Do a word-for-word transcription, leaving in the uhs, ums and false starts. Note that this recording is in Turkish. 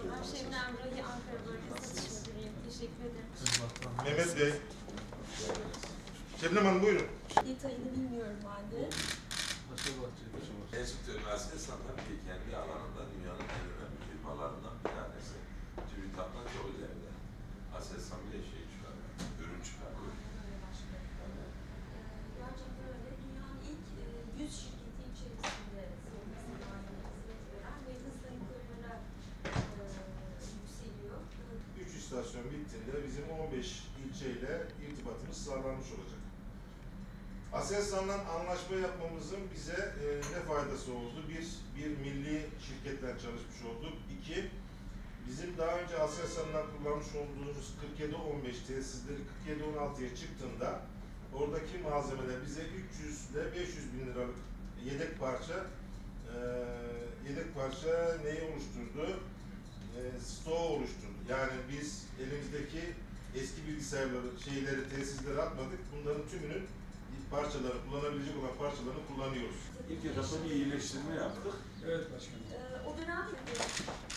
Şebnem Rahi, Ankara Bölge Satış Müdürüyüm. Teşekkür ederim. Mehmet Bey. Şebnem Hanım buyurun. Detayını bilmiyorum ben de. Enstitü Üniversitesi tabii ki kendi alanında dünyanın en önemli firmalarından bir tanesi. TÜBİTAK'tan çok üzerinde. Aselsan bile şey çıkarıyor, ürün çıkarıyor. Yani, gerçekten öyle. Dünyanın ilk yüz şirketi içerisinde hizmet veren ve hızla yukarılara yükseliyor. üç istasyon bittiğinde bizim on beş ilçeyle irtibatımız sağlanmış olacak. Aselsan'la anlaşma yapmamızın bize e, ne faydası oldu? Bir, bir milli şirketle çalışmış olduk. İki, bizim daha önce Aselsan'la kullanmış olduğumuz kırk yedi on beş tesisleri kırk yedi on altıya çıktığında oradaki malzemeler bize üç yüz ile beş yüz bin liralık yedek parça e, yedek parça neyi oluşturdu? E, stoğu oluşturdu. Yani biz elimizdeki eski bilgisayarları, şeyleri, tesisleri atmadık. Bunların tümünün parçaları, kullanabilecek olan parçalarını kullanıyoruz. İlk etapta bir iyileştirme yaptık. Evet başkanım. Ee, o dönem